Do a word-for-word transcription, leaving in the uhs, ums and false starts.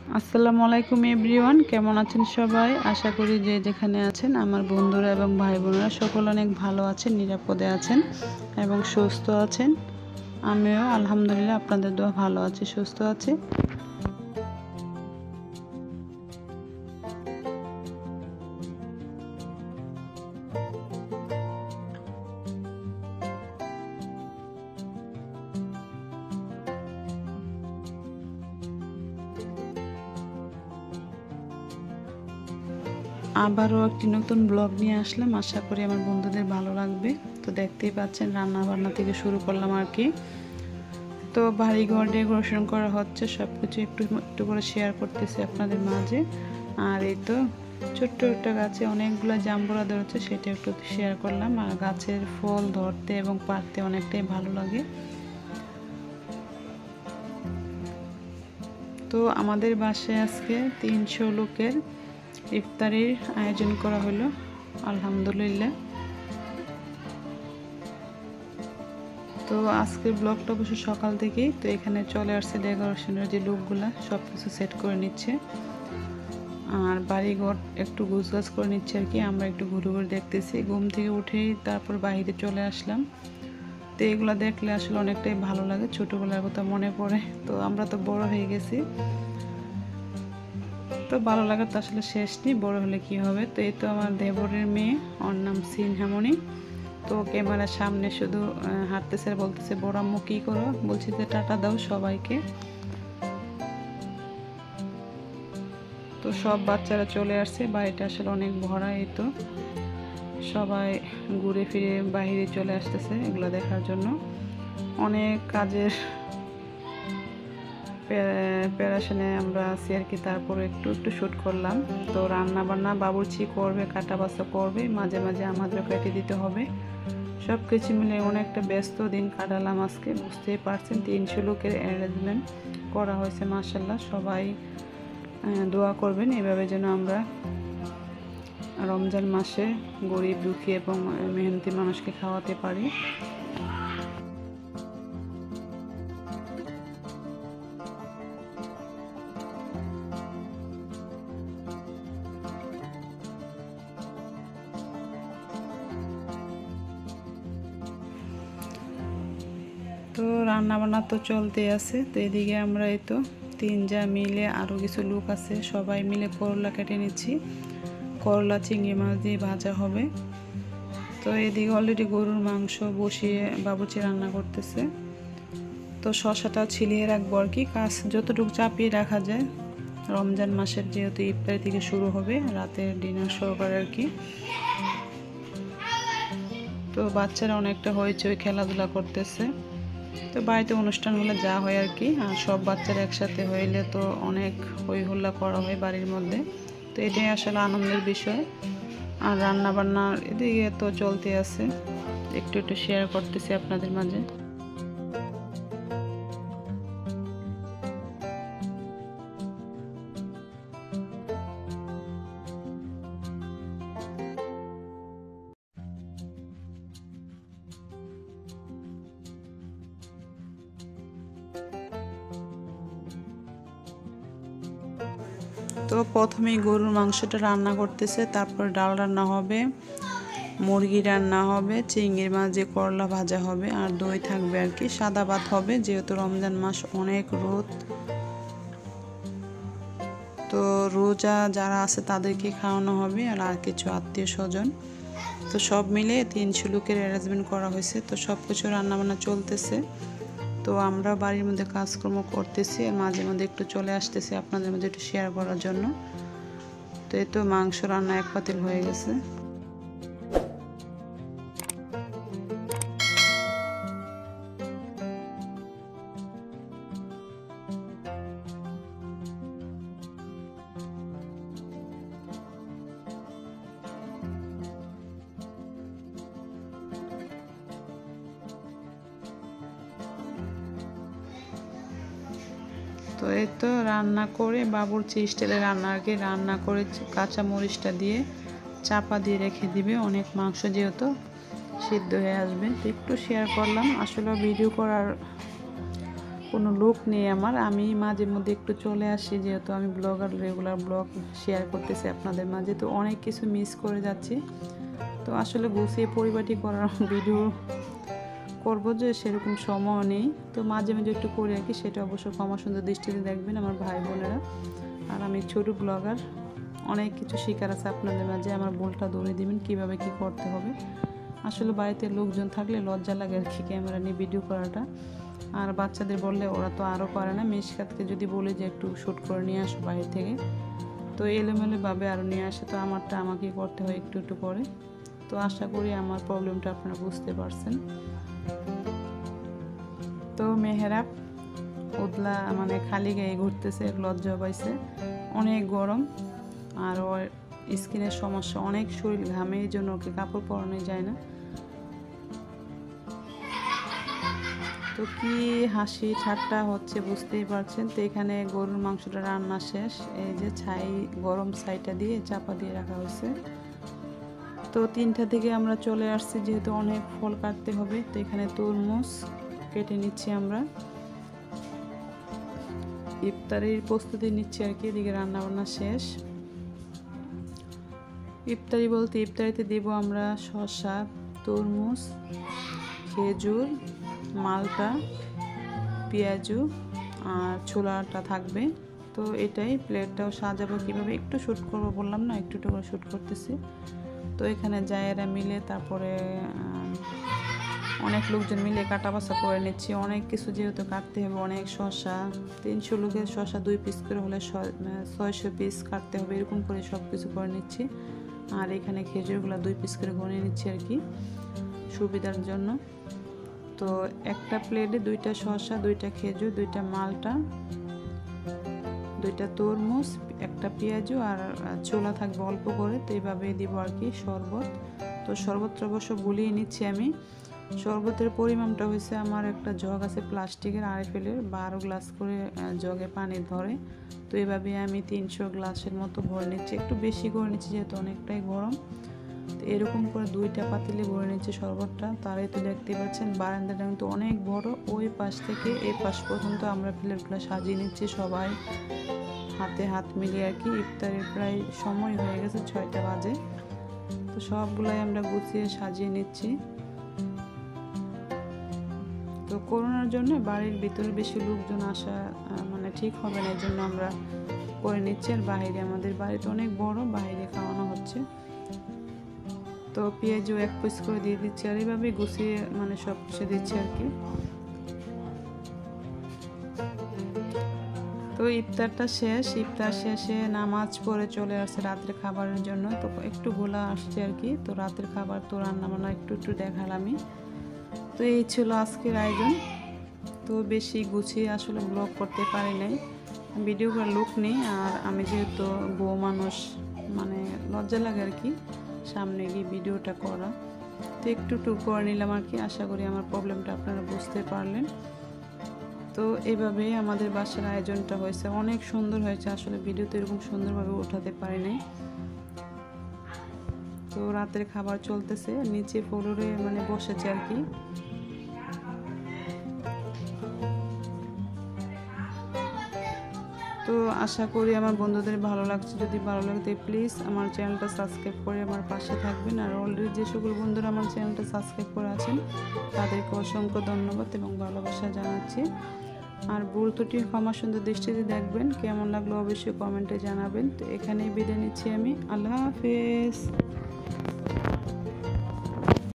আসসালামু আলাইকুম এভরিওয়ান, কেমন আছেন সবাই? আশা করি যে যেখানে আছেন আমার বন্ধুরা এবং ভাই বোনেরা সকল অনেক ভালো আছেন, নিরাপদে আছেন এবং সুস্থ আছেন। আমিও আলহামদুলিল্লাহ আপনাদের দোয়া ভালো আছি, সুস্থ আছি। আবারও একটি নতুন ব্লগ নিয়ে আসলাম, আশা করি আমার বন্ধুদের ভালো লাগবে। তো দেখতেই পাচ্ছেন রান্না বান্না থেকে শুরু করলাম আর কি। তো বাড়ি ঘর ডেকোরেশন করা হচ্ছে, সব কিছু একটু একটু করে শেয়ার করতেছি আপনাদের মাঝে। আর এই তো ছোট্ট একটা গাছে অনেকগুলো জাম্বুরা ধরেছে, সেটা একটু শেয়ার করলাম। আর গাছের ফল ধরতে এবং পাড়তে অনেকটাই ভালো লাগে। তো আমাদের বাসায় আজকে তিনশো লোকের ইফতারির আয়োজন করা হলো, আলহামদুলিল্লাহ। তো আজকের ব্লগটা অবশ্য সকাল থেকেই তো এখানে চলে আসছে, ডেকোরেশনের যে লোকগুলা সব কিছু সেট করে নিচ্ছে আর বাড়িঘর একটু গুছগাছ করে নিচ্ছে আর কি। আমরা একটু ঘুরে ঘুরে দেখতেছি, ঘুম থেকে উঠেই তারপর বাইরে চলে আসলাম। তো এগুলো দেখলে আসলে অনেকটাই ভালো লাগে, ছোটোবেলার কথা মনে পড়ে। তো আমরা তো বড় হয়ে গেছি, তো ভালো লাগার তো আসলে শেষ নেই, বড় হলে কি হবে। তো এই তো আমার দেবরের মেয়ে, ওর নাম সিনহামণি। তো ক্যামেরার সামনে শুধু হাঁটতেছে আর বলতেছে বড় আম্মু কী করো, বলছি যে টাটা দাও সবাইকে। তো সব বাচ্চারা চলে আসছে, বাড়িটা আসলে অনেক ভরা। এই তো সবাই ঘুরে ফিরে বাইরে চলে আসতেছে এগুলো দেখার জন্য। অনেক কাজের প্যারাশনে আমরা আছি আর কি, তারপরে একটু একটু শ্যুট করলাম। তো রান্না বান্না বাবুর্চি করবে, কাটা বাছা করবে, মাঝে মাঝে আমাদেরও কেটে দিতে হবে। সব কিছু মিলে অনেকটা ব্যস্ত দিন কাটালাম আজকে, বুঝতেই পারছেন। তিনশো লোকের অ্যারেঞ্জমেন্ট করা হয়েছে, মাশাল্লাহ। সবাই দোয়া করবেন এভাবে যেন আমরা রমজান মাসে গরিব দুঃখী এবং মেহনতি মানুষকে খাওয়াতে পারি। তো রান্না বান্না তো চলতে আছে। তো এদিকে আমরা এই তো তিন যা মিলে আরও কিছু লোক আছে, সবাই মিলে করলা কেটে নিচ্ছি। করলা চিংড়ি মাছ দিয়ে ভাজা হবে। তো এদিকে অলরেডি গরুর মাংস বসিয়ে বাবুর্চি রান্না করতেছে। তো শশাটাও ছিলিয়ে রাখবো আর কি, কাজ যতটুকু চাপিয়ে রাখা যায়। রমজান মাসের যেহেতু ইফতারি থেকে শুরু হবে, রাতের ডিনার সহকারে আর কি। তো বাচ্চারা অনেকটা হইচই খেলাধুলা করতেছে। তো বাড়িতে অনুষ্ঠান হলে যা হয় আর কি, আর সব বাচ্চারা একসাথে হইলে তো অনেক হই হুল্লা করা হয় বাড়ির মধ্যে। তো এটাই আসলে আনন্দের বিষয়। আর রান্না বান্নার এদিকে তো চলতে আছে, একটু একটু শেয়ার করতেছি আপনাদের মাঝে। তো প্রথমেই গরুর মাংসটা রান্না করতেছে, তারপর ডাল রান্না হবে, মুরগি রান্না হবে, চিংড়ি মাছ দিয়ে করলা ভাজা হবে, আর দই থাকবে আর কি। সাদা ভাত হবে, যেহেতু রমজান মাস অনেক রোদ। তো রোজা যারা আছে তাদেরকে খাওয়ানো হবে, আর আর কিছু আত্মীয় স্বজন। তো সব মিলে তিনশো লোকের অ্যারেঞ্জমেন্ট করা হয়েছে। তো সব কিছু রান্নাবান্না চলতেছে। তো আমরা বাড়ির মধ্যে কাজকর্ম করতেছি, আর মাঝে মধ্যে একটু চলে আসতেছি আপনাদের মধ্যে একটু শেয়ার করার জন্য। তো এই তো মাংস রান্না এক পাতিল হয়ে গেছে। তো এই তো রান্না করে বাবুর্চি স্টাইলে রান্না আর কি, রান্না করে কাঁচা মরিচটা দিয়ে চাপা দিয়ে রেখে দিবে, অনেক মাংস যেহেতু সিদ্ধ হয়ে আসবে। তো একটু শেয়ার করলাম, আসলে ভিডিও করার কোনো লোক নেই আমার, আমি মাঝে মধ্যে একটু চলে আসি, যেহেতু আমি ব্লগার, রেগুলার ব্লগ শেয়ার করতেছি আপনাদের মাঝে, তো অনেক কিছু মিস করে যাচ্ছি। তো আসলে গুছিয়ে পরিপাটি করার ভিডিও করবো যে সেরকম সময় নেই, তো মাঝে মাঝে একটু করি আর কি, সেটা অবশ্য ক্ষমা সুন্দর দৃষ্টিতে দেখবেন আমার ভাই বোনেরা। আর আমি ছোটো ব্লগার, অনেক কিছু শেখার আছে আপনাদের মাঝে, আমার ভুলটা ধরে দিবেন কীভাবে কি করতে হবে। আসলে বাড়িতে লোকজন থাকলে লজ্জা লাগে আর কি ক্যামেরা নিয়ে ভিডিও করাটা, আর বাচ্চাদের বললে ওরা তো আরও পারে না। মিশকাতকে যদি বলি যে একটু শ্যুট করে নিয়ে আসো বাইরে থেকে, তো এলোমেলোভাবে আরও নিয়ে আসে, তো আমারটা আমাকেই করতে হয় একটু একটু করে। তো আশা করি আমার প্রবলেমটা আপনারা বুঝতে পারছেন। তো মেহেরাব উদলা মানে খালি গায়ে ঘুরতেছে, লজ্জা পাইছে, অনেক গরম, আর ওর স্কিনের সমস্যা, অনেক শরীর ঘামে, এই জন্য ওকে কাপড় পরানো যায় না। তো কি হাসি ঠাট্টা হচ্ছে বুঝতেই পারছেন। তো এখানে গরুর মাংসটা রান্না শেষ, এই যে ছাই গরম ছাইটা দিয়ে চাপা দিয়ে রাখা হয়েছে। তো তিনটা থেকে আমরা চলে আসছি, যেহেতু অনেক ফল কাটতে হবে। তো এখানে তরমুজ কেটে নিচ্ছি আমরা, ইফতারির প্রস্তুতি নিচ্ছি আর কি। এদিকে রান্না বান্না শেষ। ইফতারি বলতে ইফতারিতে দেব আমরা শসা, তরমুজ, খেজুর, মালটা, পেঁয়াজু আর ছোলাটা থাকবে। তো এটাই, প্লেটটাও সাজাবো কীভাবে একটু শ্যুট করবো বললাম না, একটু একটু করে শ্যুট করতেছি। তো এখানে জায়েরা মিলে, তারপরে অনেক লোকজন মিলে কাটা বাছা করে নিচ্ছি, অনেক কিছু যেহেতু কাটতে হবে, অনেক শসা, তিনশো লোকের শসা দুই পিস করে হলে ছয়শো পিস কাটতে হবে, এরকম করে সব কিছু করে নিচ্ছি। আর এখানে খেজুরগুলো দুই পিস করে গনে নিচ্ছি আর কি সুবিধার জন্য। তো একটা প্লেটে দুইটা শসা, দুইটা খেজুর, দুইটা মালটা, দুইটা তরমুজ, একটা পেঁয়াজু আর ছোলা থাকবে অল্প করে। তো এইভাবেই দিব আর কি শরবত। তো শরবতটা অবশ্য গুলিয়ে নিচ্ছি আমি। শরবতের পরিমাণটা হয়েছে, আমার একটা জগ আছে প্লাস্টিকের আরএফএলের, বারো গ্লাস করে জগে পানি ধরে। তো এইভাবে আমি তিনশো গ্লাসের মতো ভরে নিচ্ছি, একটু বেশি করে নিচ্ছি যেহেতু অনেকটাই গরম। তো এরকম করে দুইটা পাতিলে ভরে নিচ্ছি শরবতটা। তারাই তো দেখতে পাচ্ছেন বারান্দাটা কিন্তু অনেক বড়, ওই পাশ থেকে এই পাশ পর্যন্ত আমরা প্লেটগুলো সাজিয়ে নিচ্ছি সবাই হাতে হাত মিলিয়ে আর কি। ইফতারের প্রায় সময় হয়ে গেছে, ছয়টা বাজে। তো সবগুলাই আমরা গুছিয়ে সাজিয়ে নিচ্ছি। তো করোনার জন্য বাড়ির ভিতরে বেশি লোকজন আসা মানে ঠিক হবে না, এই জন্য আমরা করে নিচ্ছি। আর বাইরে, আমাদের বাড়িতে অনেক বড়, বাইরে খাওয়ানো হচ্ছে। তো পেঁয়াজও এক পিস করে দিয়ে দিচ্ছি, আর এইভাবে গুছিয়ে মানে সব কিছু দিচ্ছি আর কি। তো ইফতারটা শেষ, ইফতার শেষে নামাজ পড়ে চলে আসছে রাতের খাবারের জন্য। তো একটু গোলা আসছে আর কি। তো রাতের খাবার তো রান্না বান্না একটু একটু দেখালামই। তো এই ছিল আজকের আয়োজন। তো বেশি গুছিয়ে আসলে ব্লগ করতে পারি নাই, ভিডিও করার লোক নেই, আর আমি যেহেতু বউ মানুষ মানে লজ্জা লাগে আর কি সামনে গিয়ে ভিডিওটা করা। তো একটু একটু করে নিলাম আর কি। আশা করি আমার প্রবলেমটা আপনারা বুঝতে পারলেন। তো এইভাবেই আমাদের বাসার আয়োজনটা হয়েছে, অনেক সুন্দর হয়েছে। আসলে ভিডিওতে এরকম সুন্দরভাবে উঠাতে পারি নাই। তো রাতের খাবার চলতেছে, নিচে ফ্লোরে মানে বসেছে আর কি। তো আশা করি আমার বন্ধুদের ভালো লাগছে। যদি ভালো লাগে প্লিজ আমার চ্যানেলটা সাবস্ক্রাইব করে আমার পাশে থাকবেন। আর অলরেডি যে সকল বন্ধুরা আমার চ্যানেলটা সাবস্ক্রাইব করে আছেন তাদেরকে অসংখ্য ধন্যবাদ এবং ভালোবাসা জানাচ্ছি। আর ভুল ত্রুটি ক্ষমা সুন্দর দৃষ্টিতে দেখবেন। কেমন লাগলো অবশ্যই কমেন্টে জানাবেন। তো এখানেই বিদায় নিচ্ছি আমি। আল্লাহ হাফেজ।